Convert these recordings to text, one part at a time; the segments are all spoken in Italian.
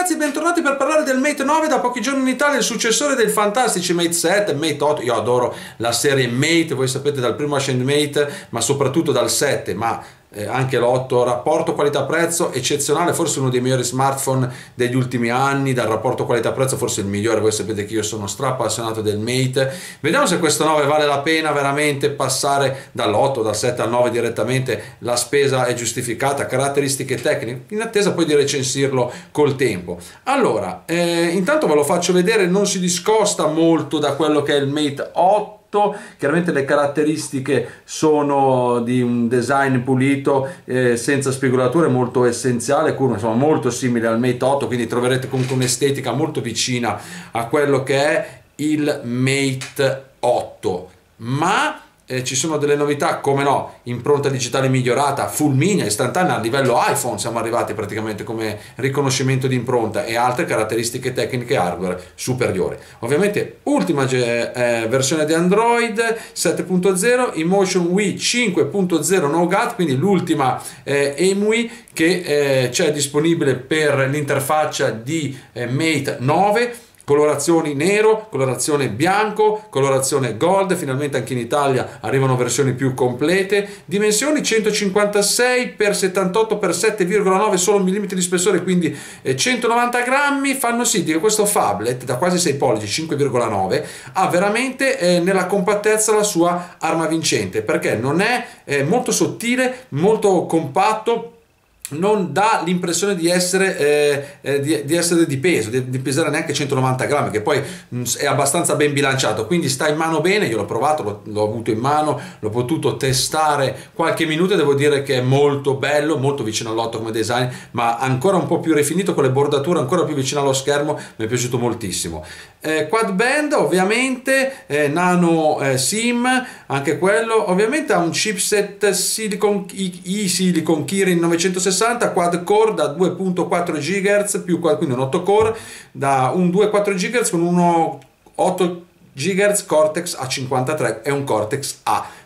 ragazzi, bentornati per parlare del Mate 9, da pochi giorni in Italia, il successore del fantastici Mate 7, Mate 8. Io adoro la serie Mate, voi sapete, dal primo Ascend Mate, ma soprattutto dal 7, ma anche l'8, rapporto qualità-prezzo eccezionale, forse uno dei migliori smartphone degli ultimi anni, dal rapporto qualità-prezzo forse il migliore. Voi sapete che io sono appassionato del Mate. Vediamo se questo 9 vale la pena veramente passare dall'8, dal 7 al 9 direttamente, la spesa è giustificata, caratteristiche tecniche, in attesa poi di recensirlo col tempo. Allora, intanto ve lo faccio vedere, non si discosta molto da quello che è il Mate 8. Chiaramente le caratteristiche sono di un design pulito, senza spigolature, molto essenziale, curvo, insomma molto simile al Mate 8, quindi troverete comunque un'estetica molto vicina a quello che è il Mate 8, ma ci sono delle novità, come no, impronta digitale migliorata, fulminea, istantanea, a livello iPhone siamo arrivati praticamente come riconoscimento di impronta, e altre caratteristiche tecniche hardware superiori. Ovviamente ultima versione di Android 7.0, EmotionWI 5.0 Nougat, quindi l'ultima EMUI che c'è disponibile per l'interfaccia di Mate 9. Colorazioni nero, colorazione bianco, colorazione gold, finalmente anche in Italia arrivano versioni più complete. Dimensioni 156 x 78 x 7,9 solo millimetri di spessore, quindi 190 grammi, fanno sì di questo phablet da quasi 6 pollici, 5,9, ha veramente nella compattezza la sua arma vincente, perché non è molto sottile, molto compatto, non dà l'impressione di essere di peso, di pesare neanche 190 grammi, che poi è abbastanza ben bilanciato, quindi sta in mano bene. Io l'ho provato, l'ho avuto in mano, l'ho potuto testare qualche minuto e devo dire che è molto bello, molto vicino all'8 come design, ma ancora un po' più rifinito, con le bordature ancora più vicino allo schermo, mi è piaciuto moltissimo. Quad band ovviamente, nano SIM, anche quello ovviamente ha un chipset Silicon Silicon Kirin 960 quad core da 2.4 GHz più quindi un 8 core da un 2.4 GHz con uno 8 GHz Cortex A53 e un Cortex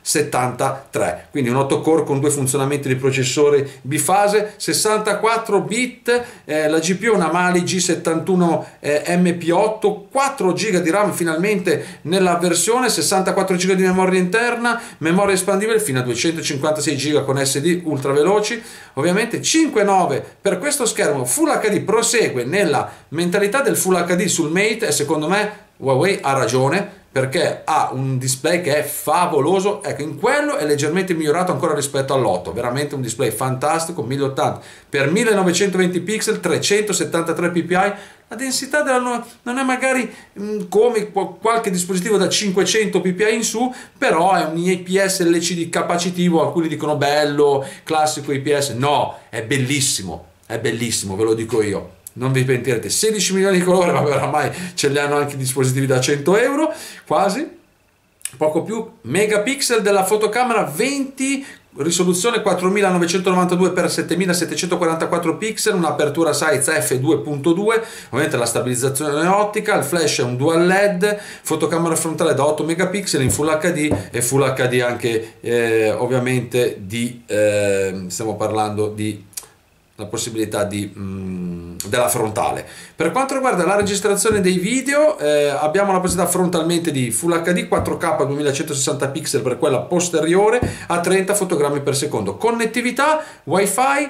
A73, quindi un 8 core con due funzionamenti di processore bifase, 64 bit, la GPU una Mali G71 MP8, 4 GB di RAM finalmente nella versione, 64 GB di memoria interna, memoria espandibile fino a 256 GB con SD ultra veloci, ovviamente 5.9 per questo schermo Full HD. Prosegue nella mentalità del Full HD sul Mate, e secondo me Huawei ha ragione, perché ha un display che è favoloso. Ecco, in quello è leggermente migliorato ancora rispetto all'8, veramente un display fantastico, 1080 x 1920 pixel, 373 ppi. La densità non è magari come qualche dispositivo da 500 ppi in su, però è un IPS LCD capacitivo. Alcuni dicono bello, classico IPS, no, è bellissimo, ve lo dico io. Non vi pentirete, 16 milioni di colori, ma oramai ce li hanno anche i dispositivi da 100 euro, quasi, poco più. Megapixel della fotocamera 20, risoluzione 4992 x 7744 pixel, un'apertura size f2.2, ovviamente la stabilizzazione ottica, il flash è un dual LED, fotocamera frontale da 8 megapixel in Full HD, e Full HD anche ovviamente stiamo parlando di la possibilità della frontale. Per quanto riguarda la registrazione dei video, abbiamo la possibilità frontalmente di Full HD 4K 2160 pixel per quella posteriore a 30 fotogrammi per secondo. Connettività Wi-Fi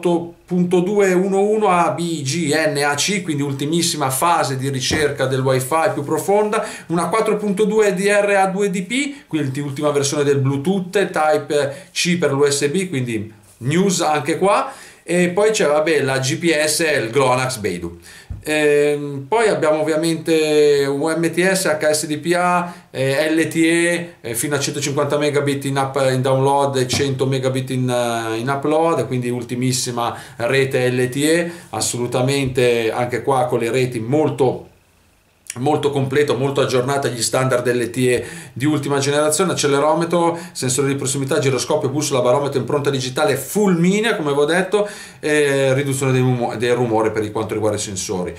8.211 ABGNAC, quindi ultimissima fase di ricerca del Wi-Fi più profonda, una 4.2 DRA2DP, quindi l'ultima versione del Bluetooth, Type C per l'USB, quindi news anche qua. E poi c'è la GPS e il GLONASS Beidou. Poi abbiamo ovviamente UMTS, HSDPA, LTE fino a 150 megabit in download e 100 megabit in upload, quindi ultimissima rete LTE, assolutamente anche qua con le reti molto completo, molto aggiornato agli standard LTE di ultima generazione. Accelerometro, sensore di prossimità, giroscopio, bussola, barometro, impronta digitale fulminea, come avevo detto, riduzione del rumore per quanto riguarda i sensori.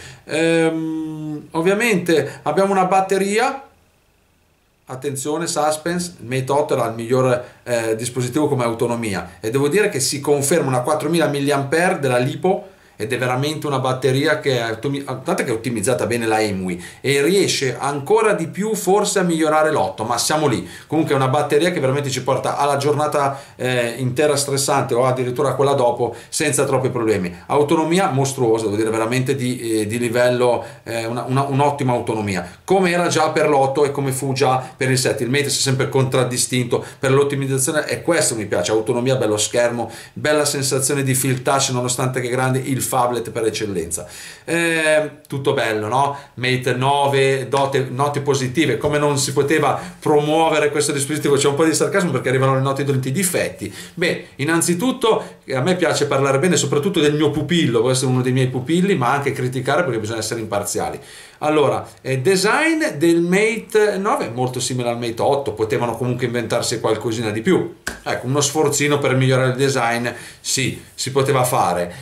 Ovviamente abbiamo una batteria, attenzione, suspense, il Mate 8 era il miglior dispositivo come autonomia, e devo dire che si conferma una 4000 mAh della LiPo, ed è veramente una batteria che è, tanto che è ottimizzata bene la EMUI e riesce ancora di più forse a migliorare l'8, ma siamo lì. Comunque è una batteria che veramente ci porta alla giornata intera stressante o addirittura quella dopo senza troppi problemi. Autonomia mostruosa, devo dire, veramente di livello, un'ottima autonomia, come era già per l'8 e come fu già per il 7. Il Mate si è sempre contraddistinto per l'ottimizzazione e questo mi piace: autonomia, bello schermo, bella sensazione di feel touch nonostante che grande, il phablet per eccellenza. Tutto bello, no? Mate 9, note positive, come non si poteva promuovere questo dispositivo. C'è un po' di sarcasmo perché arrivano le note di difetti. Beh, innanzitutto a me piace parlare bene soprattutto del mio pupillo, questo è uno dei miei pupilli, ma anche criticare perché bisogna essere imparziali. Allora, design del Mate 9 è molto simile al Mate 8, potevano comunque inventarsi qualcosina di più. Ecco, uno sforzino per migliorare il design, sì, si poteva fare.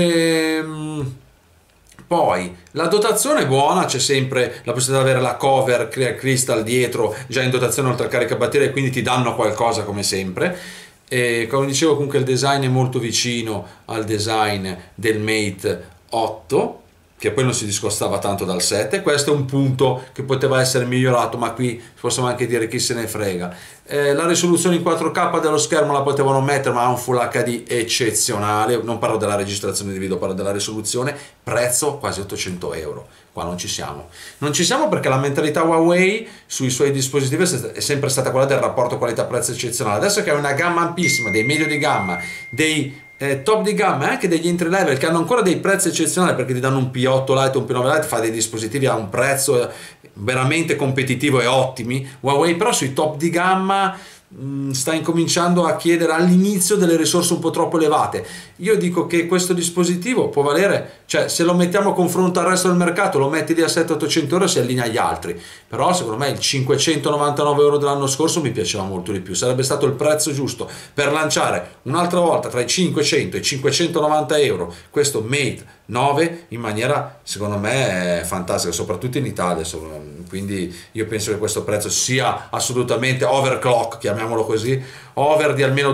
Poi la dotazione è buona, c'è sempre la possibilità di avere la cover Clear Crystal dietro già in dotazione oltre al caricabatterie, quindi ti danno qualcosa come sempre. E come dicevo, comunque il design è molto vicino al design del Mate 8, che poi non si discostava tanto dal 7. Questo è un punto che poteva essere migliorato, ma qui possiamo anche dire chi se ne frega. La risoluzione in 4K dello schermo la potevano mettere, ma ha un Full HD eccezionale. Non parlo della registrazione di video, parlo della risoluzione. Prezzo quasi 800 euro. Qua non ci siamo. Non ci siamo perché la mentalità Huawei sui suoi dispositivi è sempre stata quella del rapporto qualità-prezzo eccezionale. Adesso che è una gamma ampissima, dei medio di gamma, dei top di gamma e anche degli entry level che hanno ancora dei prezzi eccezionali, perché ti danno un P8 Lite, un P9 Lite, fa dei dispositivi a un prezzo veramente competitivo e ottimi. Huawei però sui top di gamma sta incominciando a chiedere all'inizio delle risorse un po' troppo elevate. Io dico che questo dispositivo può valere, cioè se lo mettiamo a confronto al resto del mercato, lo metti lì a 700-800 euro, si allinea agli altri, però secondo me il 599 euro dell'anno scorso mi piaceva molto di più, sarebbe stato il prezzo giusto per lanciare un'altra volta tra i 500 e i 590 euro questo Mate 9 in maniera secondo me fantastica, soprattutto in Italia. Quindi io penso che questo prezzo sia assolutamente overclock, chiamiamolo così, over di almeno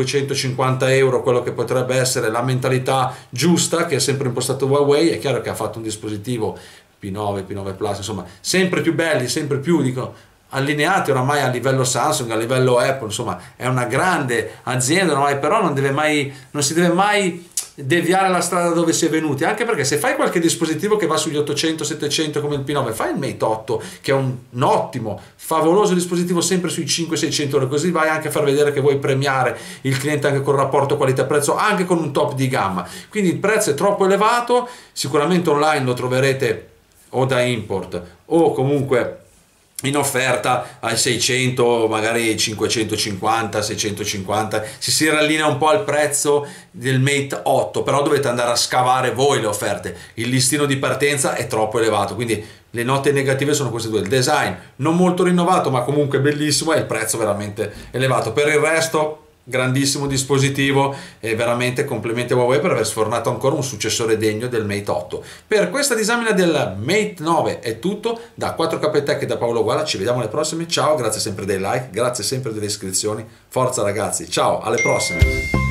250 euro, quello che potrebbe essere la mentalità giusta che è sempre impostato Huawei. È chiaro che ha fatto un dispositivo P9, P9 Plus, insomma sempre più belli, sempre più allineati oramai a livello Samsung, a livello Apple, insomma è una grande azienda ormai, però non si deve mai deviare la strada dove si è venuti, anche perché se fai qualche dispositivo che va sugli 800-700 come il P9, fai il Mate 8 che è un ottimo, favoloso dispositivo sempre sui 500-600 euro, così vai anche a far vedere che vuoi premiare il cliente anche col rapporto qualità-prezzo, anche con un top di gamma. Quindi il prezzo è troppo elevato, sicuramente online lo troverete o da import o comunque in offerta ai 600, magari 550, 650, si rallinea un po' al prezzo del Mate 8, però dovete andare a scavare voi le offerte, il listino di partenza è troppo elevato, quindi le note negative sono queste due: il design non molto rinnovato ma comunque bellissimo e il prezzo veramente elevato. Per il resto grandissimo dispositivo e veramente complimenti a Huawei per aver sfornato ancora un successore degno del Mate 8. Per questa disamina del Mate 9 è tutto, da 4K Tech e da Paolo Guala, ci vediamo alle prossime, ciao, grazie sempre dei like, grazie sempre delle iscrizioni, forza ragazzi, ciao, alle prossime.